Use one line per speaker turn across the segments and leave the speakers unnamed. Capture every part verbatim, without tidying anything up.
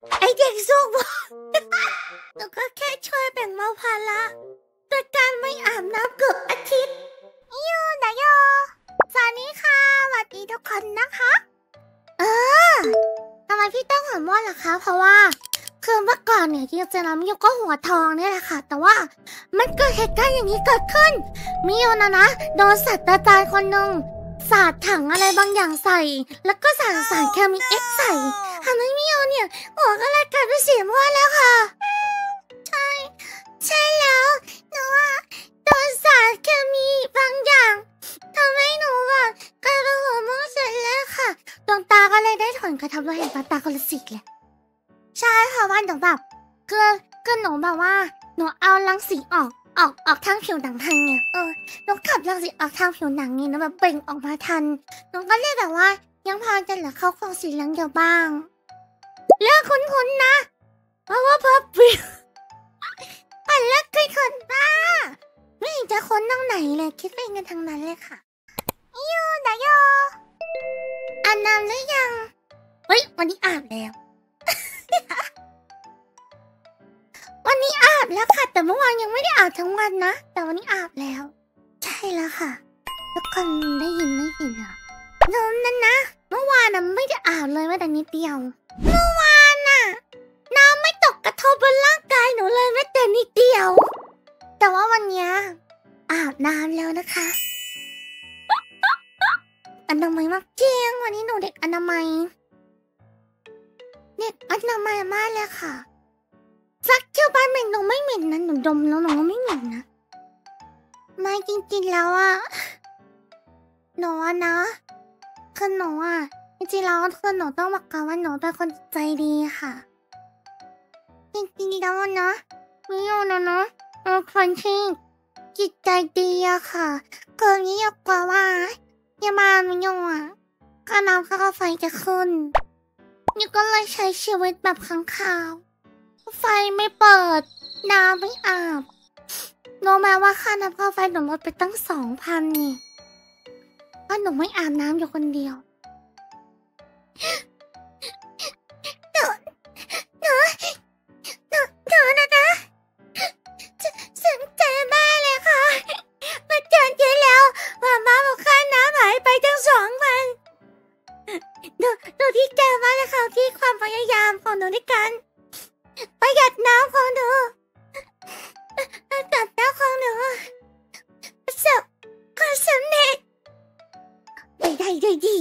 ไอเด็กซุกหนูก็แค่ช่วยแบ่งเบาภาระโดยการไม่อาบน้ำเกือบอาทิตย์ยูนะโยสวัสดีค่ะสวัสดีทุกคนนะคะเออทำไมพี่ต้องหัวม้วนล่ะคะเพราะว่าคือเมื่อก่อนเนี่ยที่จะน้ำยูก็หัวทองนี่แหละค่ะแต่ว่ามันเกิดเหตุการณ์อย่างนี้เกิดขึ้นมิโยนะนะโดนสัตว์ตาตายคนหนึ่งสาดถังอะไรบางอย่างใส่แล้วก็สารสารเคมีเอ็กใส่ทำให้มิโยเนี่ยหัวก็เลยกลายเป็นสีม่วงแล้วค่ะใช่ใช่แล้วหนูว่าโดนสารเคมีบางอย่างทำให้หนูแบบกลายเป็นหัวม่วงเสร็จแล้วค่ะดวงตาก็เลยได้ถอนกระทำเราเห็นปตาคนละสีเลยใช่ค่ะว่าหนูแบบคือคือหนูแบบว่าหนูเอารังสีออกออกออกทางผิวหนังทันเนี่ยเออหนูขับรังสีออกทางผิวหนังนี่หนูแบบเบ่งออกมาทันหนูก็เลยแบบว่ายังพอจะเหลือเข้าคลองสีเหลืองเดียวบ้างเลิกคุ้นๆนะเพราะว่าพับเปลี่ยนอันเลิกเคยคนบ้าไม่เห็นจะค้นตรงไหนเลยคิดไปกันทางนั้นเลยค่ะยูนะโยอาบน้ำหรือยังเฮ้ยวันนี้อาบแล้ววันนี้อาบแล้วค่ะแต่เมื่อวานยังไม่ได้อาบทั้งวันนะแต่วันนี้อาบแล้วใช่แล้วค่ะทุกคนได้ยินไม่ยินอ่ะน้ำนั่นนะเมื่อวานน่ะไม่ได้อาบเลยแม้แต่นิดเดียวเมื่อวานน่ะน้ำไม่ตกกระทบบนร่างกายหนูเลยแม้แต่นิดเดียวแต่ว่าวันนี้อาบน้ำแล้วนะคะอนามัยมากจริงวันนี้หนูเด็กอนามัยเด็กอนามัยมากเลยค่ะซักเที่ยวบ้านเหม็นหนูไม่เหม็นนะหนูดมแล้วหนูก็ไม่เหม็นนะไม่จริงๆแล้วอ่ะหนูอะนะคือหนูอ่ะจริงๆแล้วคือหนูต้องบอกก่อนว่าหนูเป็นคนใจดีค่ะจริงๆแล้วนะไม่ยอมนะเนาะเป็นคนที่จิตใจดีอะค่ะเกินนี้อยากกว่าว่าอย่ามาไม่ยอมอ่ะค่าน้ำค่าไฟจะขึ้นนี่ก็เลยใช้ชีวิตแบบค้างคาวไฟไม่เปิดน้ำไม่อาบรู้ไหมว่าค่าน้ำค่าไฟหนูลดไปตั้งสองพันนี่เพราะหนูไม่อาบน้ำอยู่คนเดียวหนูหนูหนูหนูนะนะสนใจมากเลยค่ะมาเจอเจอแล้วว่ามาบอกค่าน้ำหายไปตั้งสองพันหนูหนูดีใจมากเลยค่ะที่ความพยายามของหนูในการประหยัดน้ำของหนูตัดน้ำของหนูประสบความสำเร็จไปได้ด้วยดี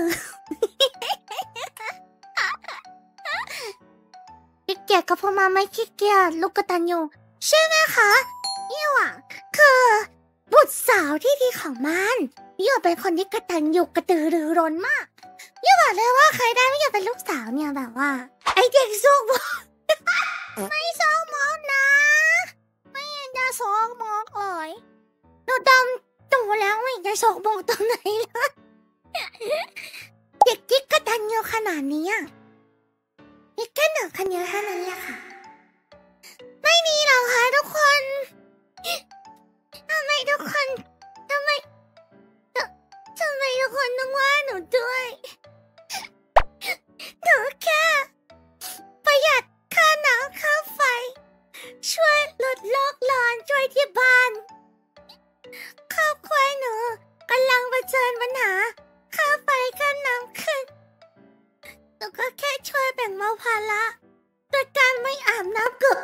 ขี้เกียจก็พอมาไม่ขี้เกียจลูกกตัญญูใช่ไหมคะนี่ว่ะคือบุตรสาวที่ดีของมันนี่เป็นคนที่กตัญญูกระตือรือร้นมากนี่บอกเลยว่าใครได้ไม่อยากเป็นลูกสาวเนี่ยแบบว่าไอเด็กซุกไม่ซองมองนะไม่ยังจะซองมองเลยหนูดำตัวแล้วไม่ยังจะซองมองตรงไหนเลยเด็กที่กระตันยูขนาดนี้มีแค่หนึ่งคนเดียวเท่านั้นแหละค่ะไม่มีหรอกค่ะทุกคนทำไมทุกคนทำไมทำไมทุกคนต้องว่าหนูด้วยหนูแค่ประหยัดค่าน้ำค่าไฟช่วยลดโลกร้อนช่วยที่บ้านครอบครัวหนูกำลังเผชิญปัญหาค่าไฟค่าน้ำขึ้นหนูก็แค่ช่วยแบ่งเบาภาระโดยการไม่อาบน้ำเกือบ